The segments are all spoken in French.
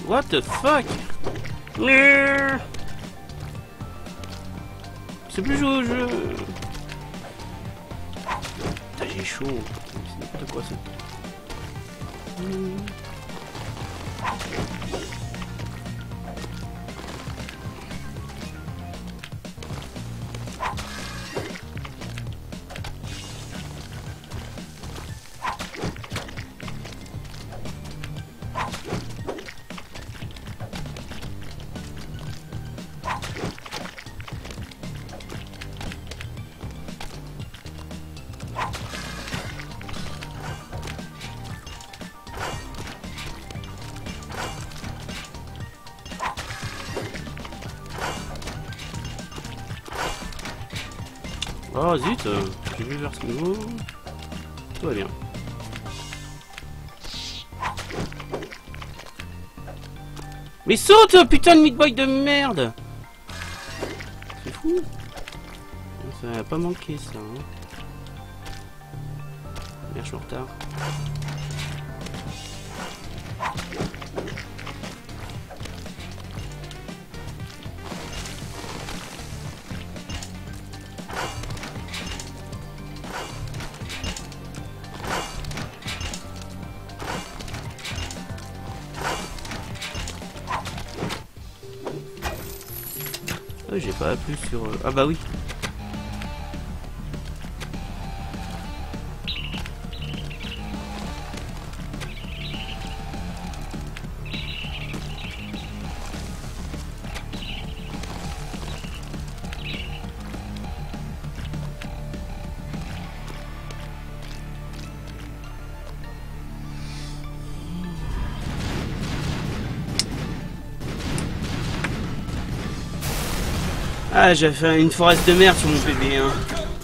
What the fuck? C'est plus jouer au jeu. Putain, j'ai chaud. C'est n'importe quoi ça. Oh zut, j'ai vu vers ce niveau. Tout va bien. Mais saute, putain de Meat Boy de merde! C'est fou. Ça va pas manquer ça. Hein. Merde, je suis en retard. J'ai pas appuyé sur... Ah bah oui. Ah, j'ai fait une forêt de merde sur mon PB. Hein.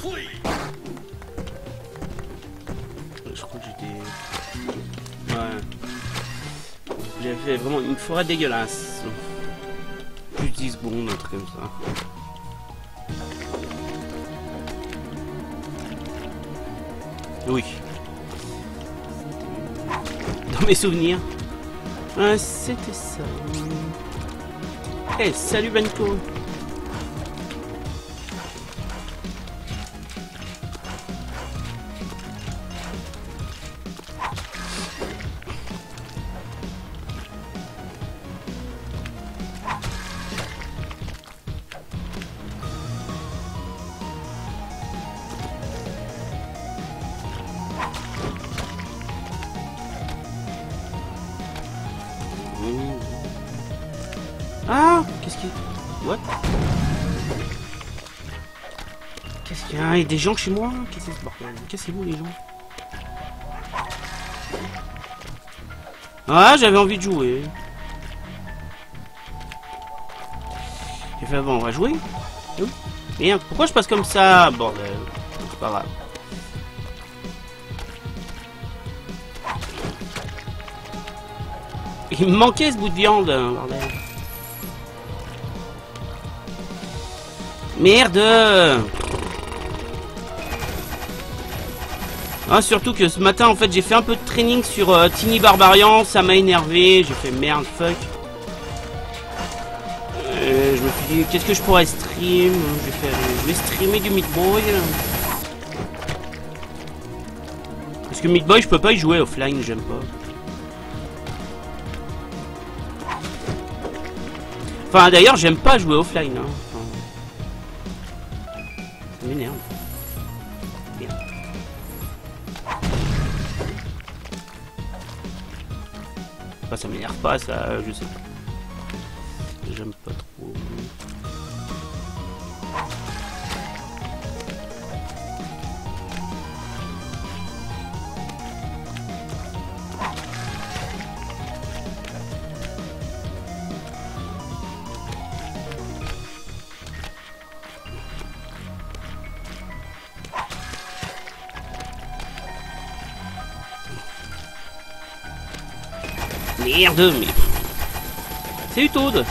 Je crois que j'étais... Ouais. J'ai fait vraiment une forêt dégueulasse. Plus de 10 secondes, un truc comme ça. Oui. Dans mes souvenirs. Ah, c'était ça. Hey, salut Banco. Ah, qu'est-ce qu'il y a? What? Qu'est-ce qu'il y a? Il y a des gens chez moi? Qu'est-ce que c'est ce bordel? Cassez-vous les gens. Ah, j'avais envie de jouer. J'ai fait bon, on va jouer. Merde, pourquoi je passe comme ça? Bordel. C'est pas grave. Il me manquait ce bout de viande, bordel. Merde! Ah, surtout que ce matin, en fait, j'ai fait un peu de training sur Tiny Barbarian, ça m'a énervé, j'ai fait merde, fuck. Je me suis dit, qu'est-ce que je pourrais stream? Je vais streamer du Meat Boy. Parce que Meat Boy, je peux pas y jouer offline, j'aime pas. Enfin, d'ailleurs, j'aime pas jouer offline. Hein. Ça m'énerve. Merde. Enfin, ça m'énerve pas, ça, je sais pas. J'aime pas trop. Merde, mais... Salut Toad.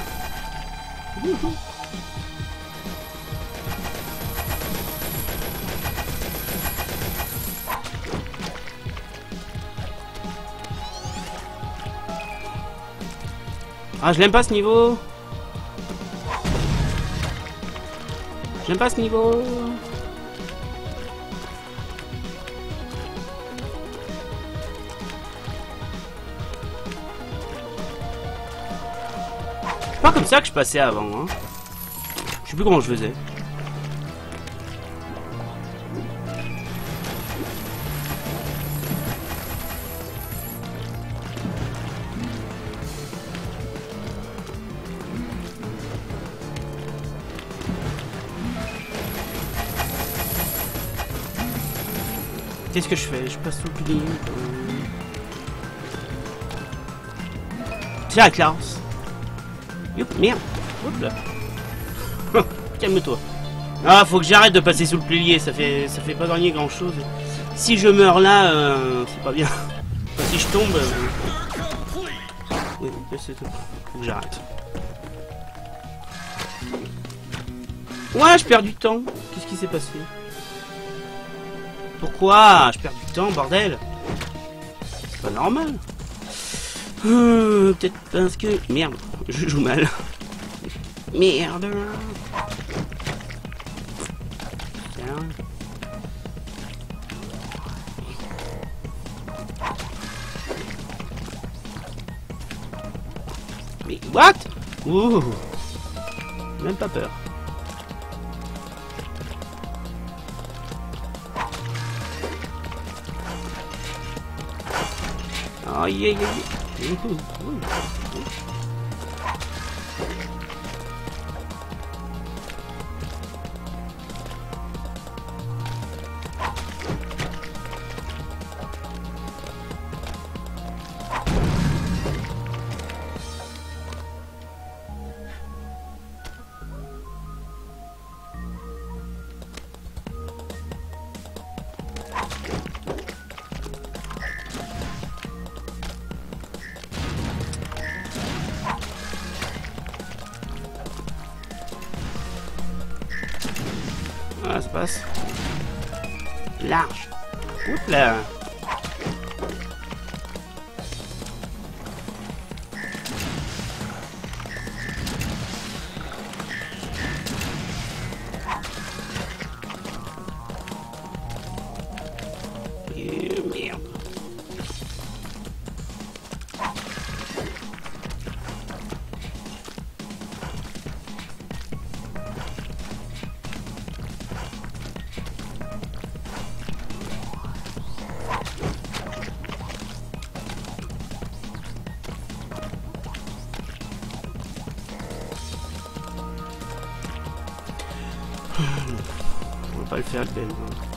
Ah, je l'aime pas ce niveau. J'aime pas ce niveau. C'est pas comme ça que je passais avant, hein. Je sais plus comment je faisais. Qu'est-ce que je fais? Je passe sous le pilier. Tiens, la classe. Youp, merde. Hop là. Calme-toi. Ah, faut que j'arrête de passer sous le pilier. Ça fait pas gagner grand chose. Si je meurs là, c'est pas bien. Enfin, si je tombe. Oui, c'est tout. Faut que j'arrête. Ouais, je perds du temps. Qu'est-ce qui s'est passé? Pourquoi? Je perds du temps, bordel. C'est pas normal. Peut-être parce que... Merde, je joue mal. Merde. Tiens. Mais what? Ouh. Même pas peur. Aïe aïe aïe. Ah, ça passe. Large. Oups là. Merde. On va pas le faire le bel.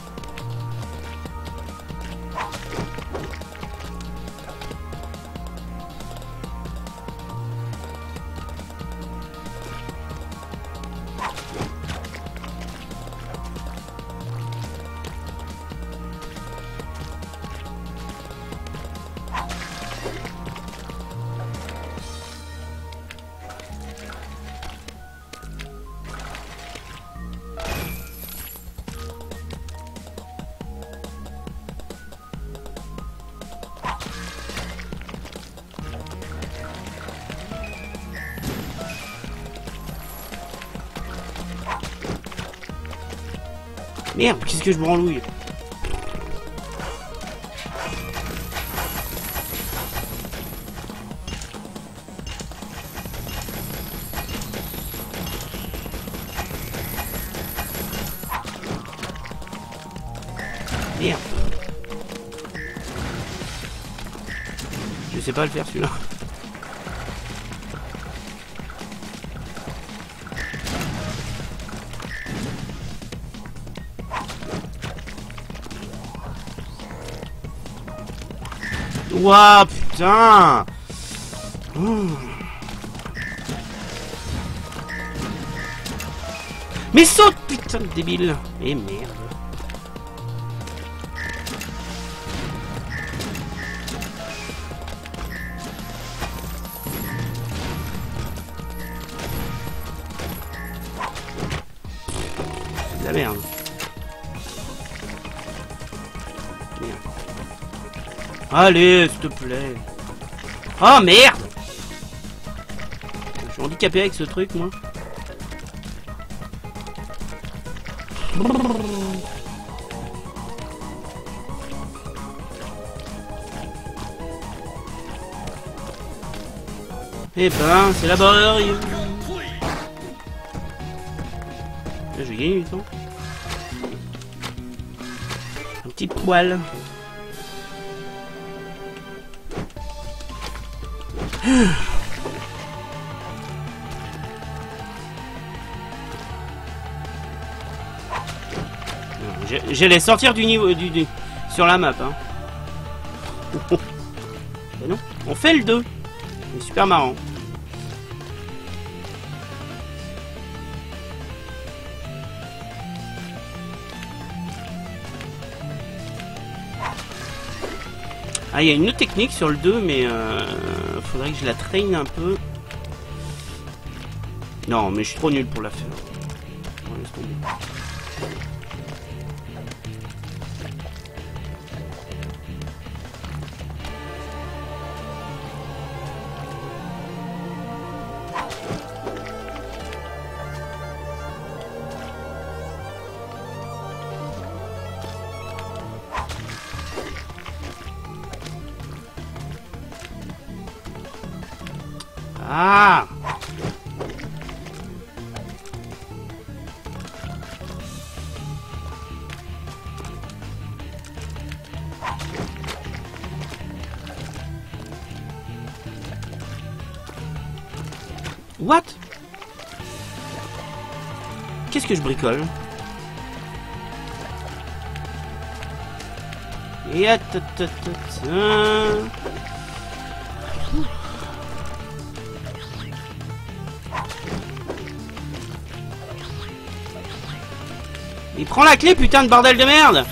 Merde, qu'est-ce que je branlouille? Merde. Je sais pas le faire celui-là. Ouah, putain. Mais saute, putain de débile. Et merde. C'est de la merde. Allez, s'il te plaît. Oh merde! handicapé avec ce truc, moi. Eh ben, c'est laborieux. Là, je vais gagner du temps. Un petit poil. J'allais sortir du niveau sur la map. Hein. Ben non, on fait le 2. C'est super marrant. Ah, il y a une autre technique sur le 2, mais faudrait que je la traîne un peu. Non, mais je suis trop nul pour la faire. Bon, laisse tomber. Ah! What? Qu'est-ce que je bricole? Et il prend la clé, putain de bordel de merde!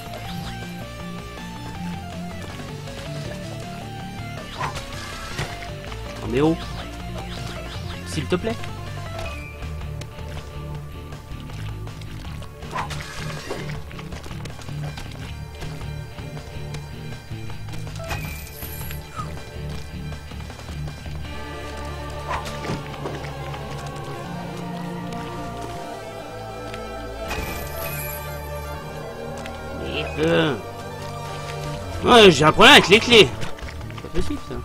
Oh mais oh! S'il te plaît. Ouais, j'ai un problème avec les clés. C'est pas possible ça.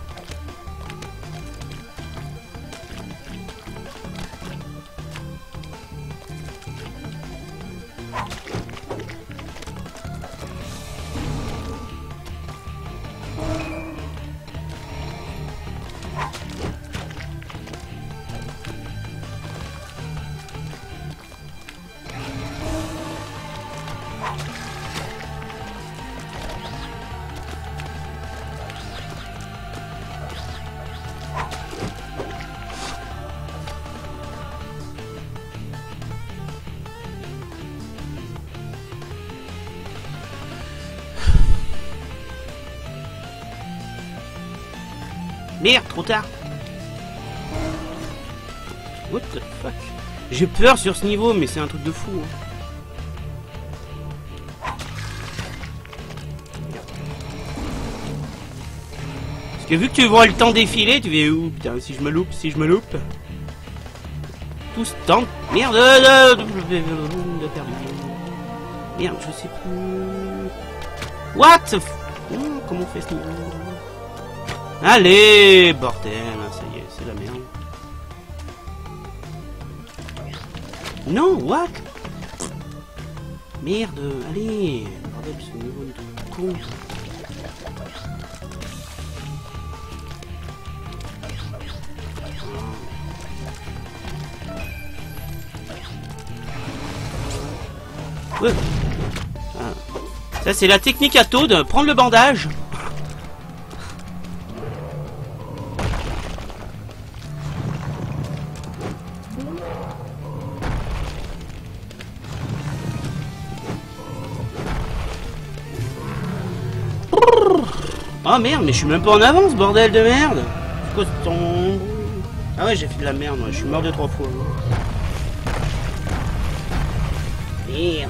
Merde, trop tard. What the fuck? J'ai peur sur ce niveau, mais c'est un truc de fou. Hein. Parce que vu que tu vois le temps défiler, tu fais où? Putain, si je me loupe, si je me loupe. Tout ce temps. Merde, de perdu. Merde, je sais plus. What? Comment on fait ce niveau? Allez, bordel, ça y est, c'est la merde. Non, what? Merde, allez, bordel, ce niveau de con. Ouais. Ah. Ça, c'est la technique à Toad, prendre le bandage. Oh merde, mais je suis même pas en avance, bordel de merde. C'est quoi ce temps? Ah ouais, j'ai fait de la merde, moi. Je suis mort 2-3 fois. Merde.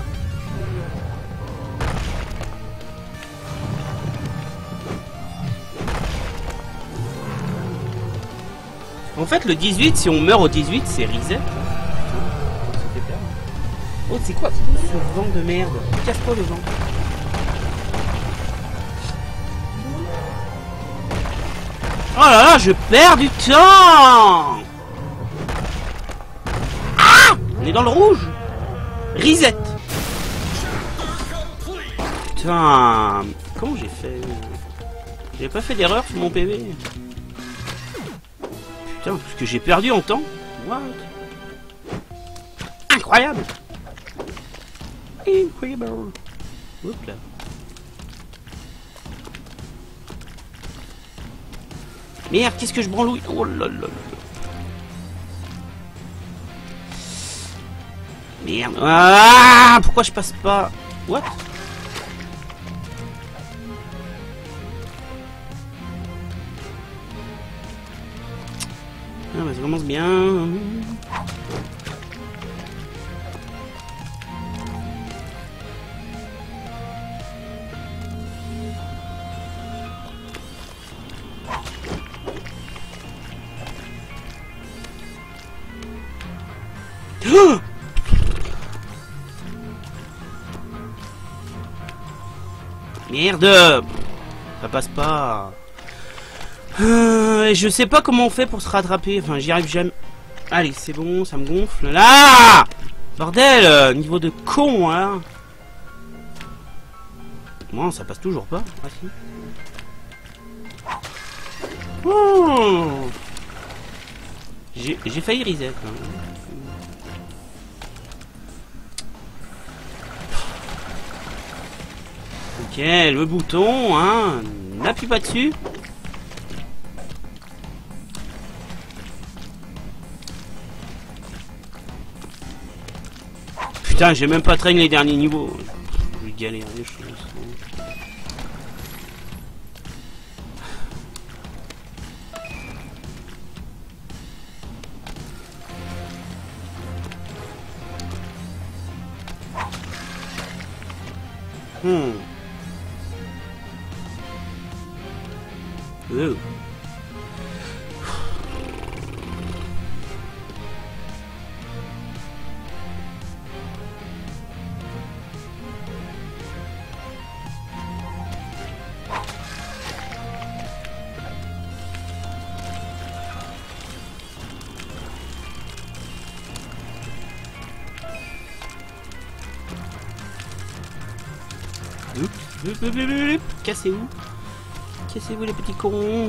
En fait, le 18, si on meurt au 18, c'est reset. Oh, c'est quoi ce vent de merde? Casse-toi le vent. Oh là là, je perds du temps. Ah! On est dans le rouge. Reset. Putain. Comment j'ai fait? J'ai pas fait d'erreur sur mon PV. Putain, parce que j'ai perdu en temps. What? Incroyable. Incroyable. Hop là. Merde, qu'est-ce que je branlouille? Oh là là là. Merde. Ah, pourquoi je passe pas? What? Ah bah ça commence bien. Oh! Merde! Ça passe pas. Je sais pas comment on fait pour se rattraper. Enfin, j'y arrive jamais. Allez, c'est bon, ça me gonfle. Là! Bordel! Niveau de con, hein! Non, ça passe toujours pas. Ah, si. Oh! J'ai failli reset. Hein. Ok, le bouton, hein. N'appuie pas dessus. Putain, j'ai même pas traîné les derniers niveaux. Je vais galérer les choses. Oh. Cassez-vous. Cassez-vous les petits cons.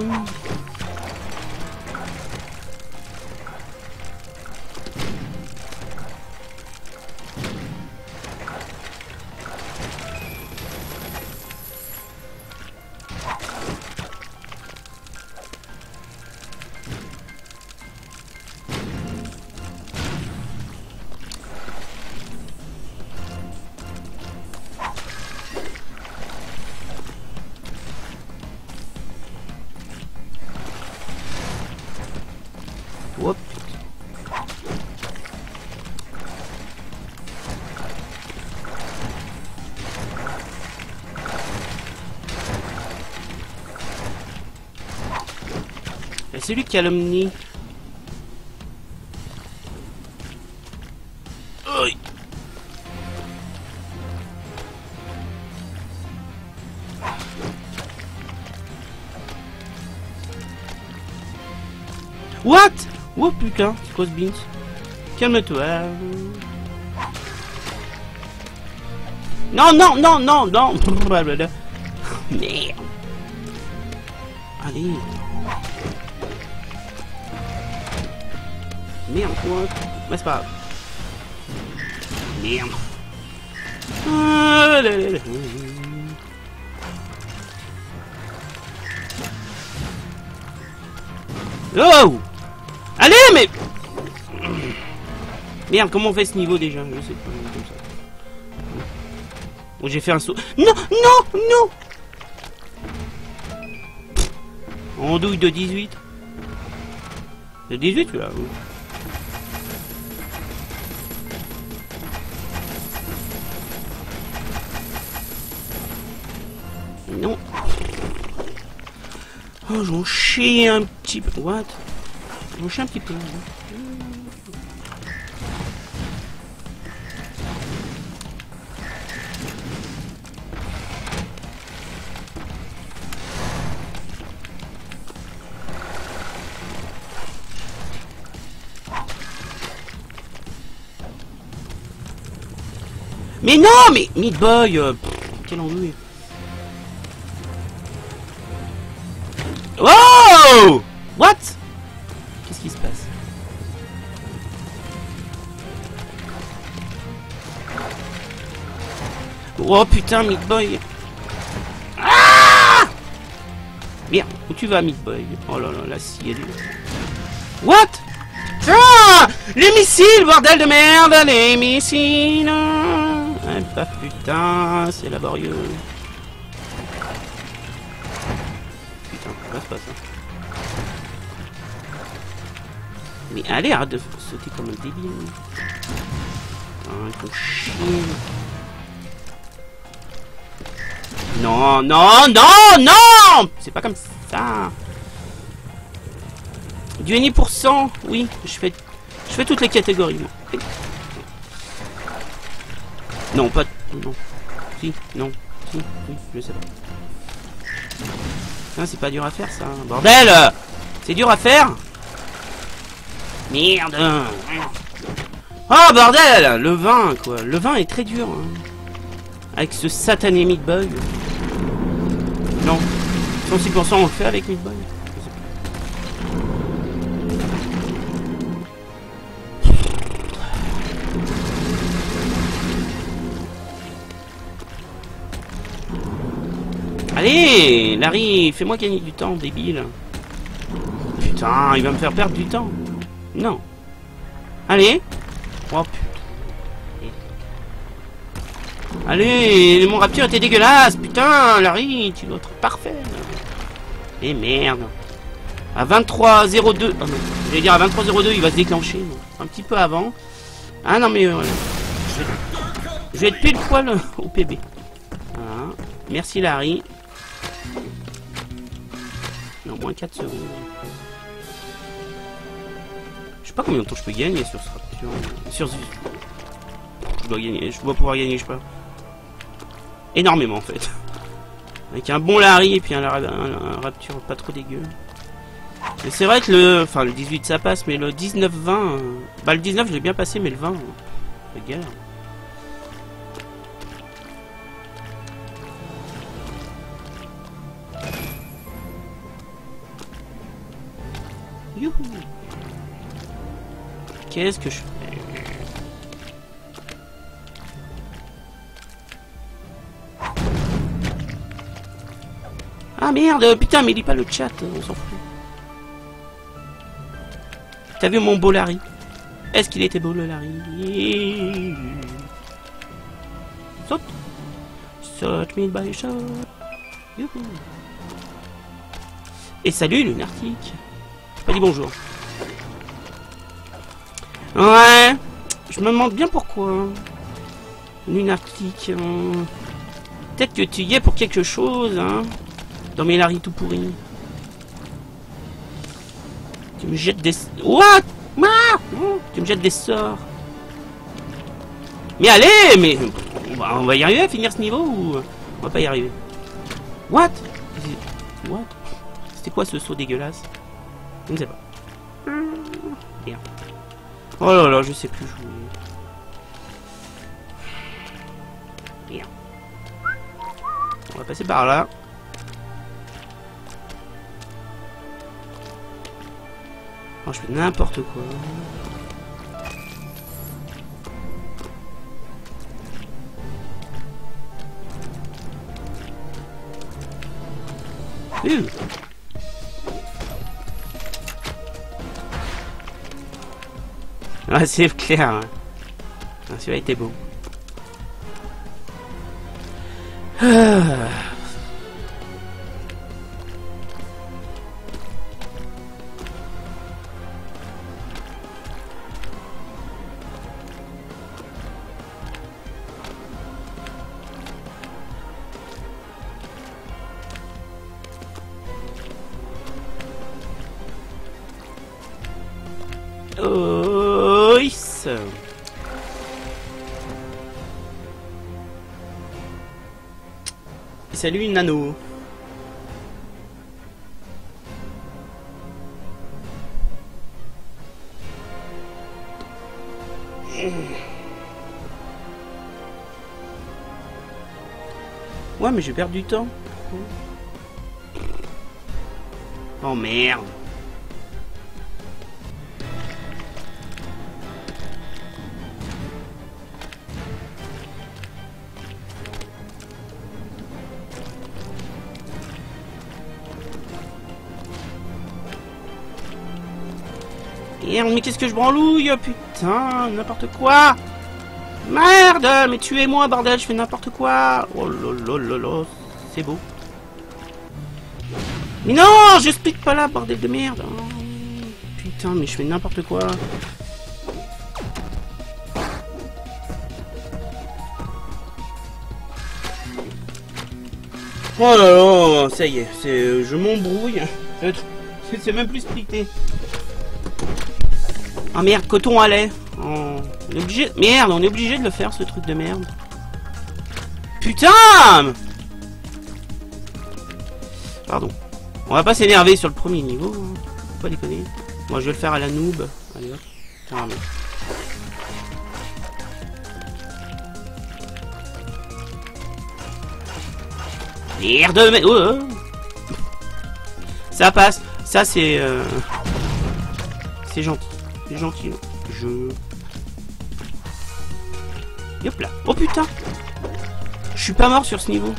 Hop. Et c'est lui qui a l'omni. Oui. What? Oh putain, c'est quoi ce beans? Calme-toi. Non, non, non, non, non. Merde. Allez. Merde, quoi? Mais c'est pas grave. Merde. Oh! Allez, mais... Merde, comment on fait ce niveau déjà? Je sais pas, comme ça. Bon, j'ai fait un saut. Non, non, non! En douille de 18. De 18, là. Oui. Non. Oh, j'en chie un petit peu. What? Je suis un petit peu. Mais non, mais Meat Boy, quel ennui. Oh! What? Qu'est-ce qui se passe? Oh putain, Meat Boy. Ah! Merde, où tu vas, Meat Boy? Oh là là, la scie, elle est... What? Ah! Les missiles, bordel de merde, les missiles. Ah bah putain, c'est laborieux. Putain, pourquoi c'est pas ça? Mais allez, arrête de sauter comme un débile. Ah, il faut chier. Non, non, non, non! C'est pas comme ça. Du NI %, oui, je fais toutes les catégories, moi. Non, pas... Non. Si, non. Si, oui, je sais pas. Ah, c'est pas dur à faire, ça. Bordel! C'est dur à faire? Merde! Oh, bordel! Le vin, quoi. Le vin est très dur. Hein. Avec ce satané Meat Boy. Non. 106% on le fait avec Meat Boy. Allez, Larry, fais-moi gagner du temps, débile. Putain, il va me faire perdre du temps. Non. Allez. Oh putain. Allez, mon rapture était dégueulasse. Putain, Larry, tu dois être parfait. Et merde. À 23h02. Oh non, j'allais dire à 23h02, il va se déclencher. Non. Un petit peu avant. Ah non, mais voilà. Je vais être pile poil au PB. Voilà. Merci, Larry. Non, moins 4 secondes. Je sais pas combien de temps je peux gagner sur ce rapture. Sur ce... Je dois gagner, je dois pouvoir gagner, je sais pas. Énormément en fait. Avec un bon Larry et puis un rapture pas trop dégueu. Mais c'est vrai que le... Enfin le 18 ça passe, mais le 19-20... Bah le 19 je l'ai bien passé, mais le 20... C'est galère. Youhou. Qu'est-ce que je fais? Ah merde, putain, mais lis pas le chat, on s'en fout. T'as vu mon beau Larry? Est-ce qu'il était beau le Larry? Saute. Saute, Meat Boy, saute. Youhou. Et salut, Lunartique. Pas dit bonjour. Ouais. Je me demande bien pourquoi. Lunartique. Peut-être que tu y es pour quelque chose, hein. Dans mes Larry tout pourris. Tu me jettes des... What? Tu me jettes des sorts. Mais allez, mais... On va y arriver à finir ce niveau ou... On va pas y arriver. What? What? C'était quoi ce saut dégueulasse? Je ne sais pas. Bien. Oh là là, je sais plus jouer. Bien. On va passer par là. Oh, je fais n'importe quoi. Ah, c'est clair. Hein. Ah, celui-là était beau. Ah. Yes. Salut Nano. Ouais, mais je perds du temps. Oh merde. Merde, mais qu'est-ce que je branlouille, putain, n'importe quoi. Merde, mais tuez-moi, bordel, je fais n'importe quoi. Oh lolololo, c'est beau. Mais non, je split pas là, bordel de merde. Oh, putain, mais je fais n'importe quoi. Oh là là, ça y est, je m'embrouille. C'est même plus splitté. Ah merde, coton à lait. Oh, on est obligé... Merde, on est obligé de le faire, ce truc de merde. Putain! Pardon. On va pas s'énerver sur le premier niveau. Hein. Faut pas déconner. Moi, je vais le faire à la noob. Allez hop. Ah, merde, mais... Oh, oh. Ça passe. Ça, c'est... C'est gentil. C'est gentil. Hop là. Oh putain. Je suis pas mort sur ce niveau.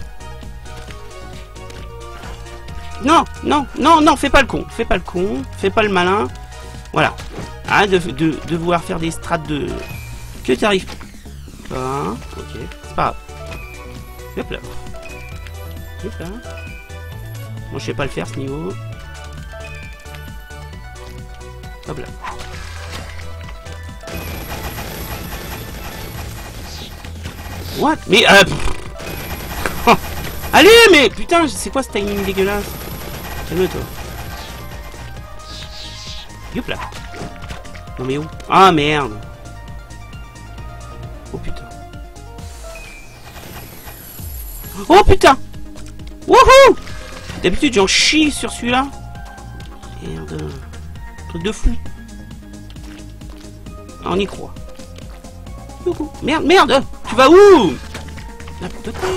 Non, non, non, non, fais pas le con. Fais pas le con. Fais pas le malin. Voilà. Arrête de vouloir faire des strates de... Que t'arrives pas. Ok. C'est pas grave. Hop là. Hop là. Bon, je sais pas le faire ce niveau. Hop là. What? Mais oh. Allez, mais putain, c'est quoi ce timing dégueulasse? Calme-toi. Youp là. Non mais où? Ah merde. Oh putain. Oh putain. Wouhou. D'habitude j'en chie sur celui-là. Merde. Truc de fou. Ah, on y croit. Youhou. Merde, merde. Tu vas où? N'importe quoi.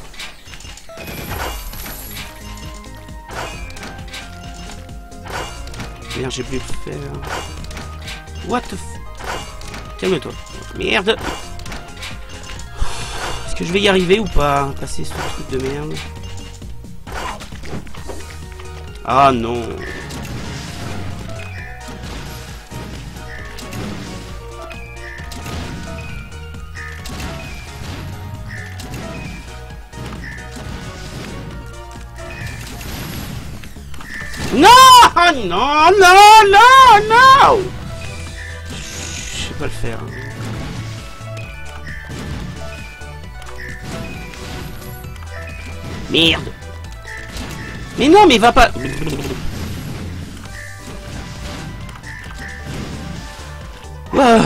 Merde, j'ai plus le faire. What the f... Calme-toi. Merde. Est-ce que je vais y arriver ou pas? Passer ce truc de merde. Ah non. Non! Non! Non! Non! Non! Je sais pas le faire. Merde! Mais non, mais va pas... Ah.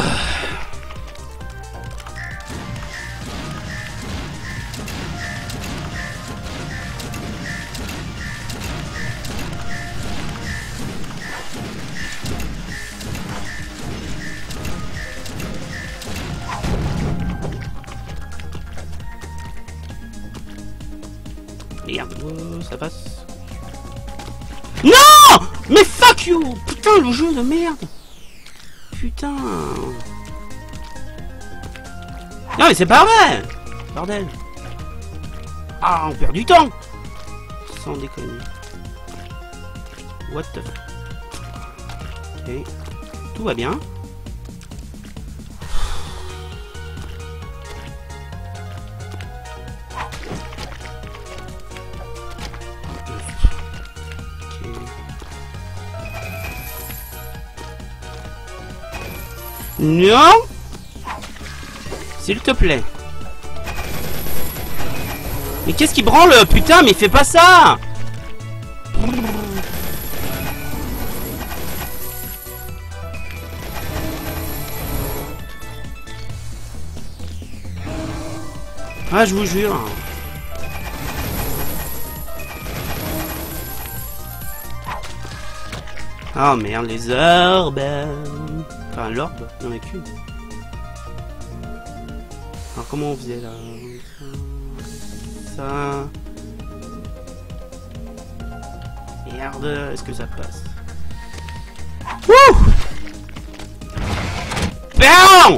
Merde, oh, ça passe. Non! Mais fuck you! Putain, le jeu de merde! Putain! Non mais c'est pas vrai! Bordel! Ah, on perd du temps! Sans déconner. What the... Ok. Tout va bien. Non! S'il te plaît. Mais qu'est-ce qui branle? Putain, mais fais pas ça! Ah, je vous jure. Oh merde, les orbes. Enfin, l'orbe, il n'y en a qu'une. Alors, comment on faisait là? Ça. Merde, est-ce que ça passe? Wouh! Pardon!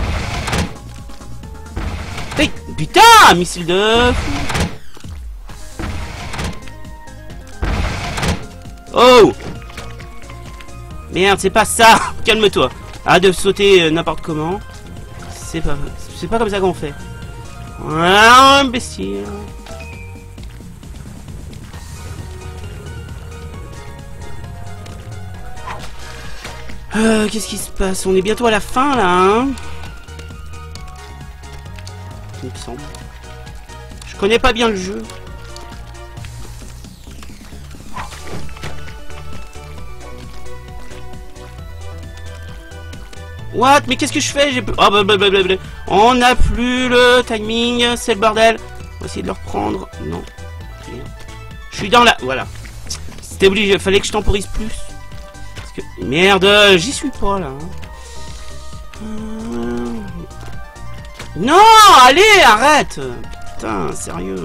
Hey, putain, missile de fou. Oh! Merde, c'est pas ça. Calme-toi. Arrête de sauter n'importe comment. C'est pas comme ça qu'on fait. Voilà, imbécile. Qu'est-ce qui se passe? On est bientôt à la fin là, hein? Il me semble. Je connais pas bien le jeu. What? Mais qu'est-ce que je fais? J'ai plus... Oh, blablabla. On n'a plus le timing, c'est le bordel. On va essayer de le reprendre. Non. Rien. Je suis dans la... Voilà. C'était obligé, fallait que je temporise plus. Parce que... Merde, j'y suis pas là. Non, allez, arrête. Putain, sérieux.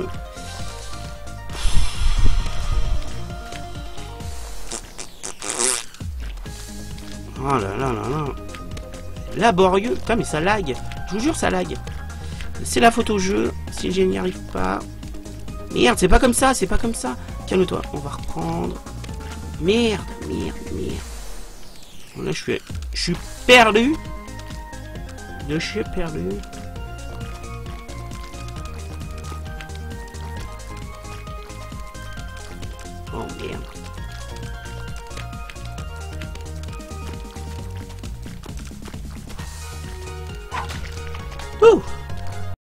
Oh là là là là. Laborieux. Putain, mais ça lag. Je vous jure, ça lag. C'est la faute au jeu. Si je n'y arrive pas. Merde, c'est pas comme ça, c'est pas comme ça. Calme-toi, on va reprendre. Merde, merde, merde. Là, je suis perdu. Je suis perdu. Oh merde.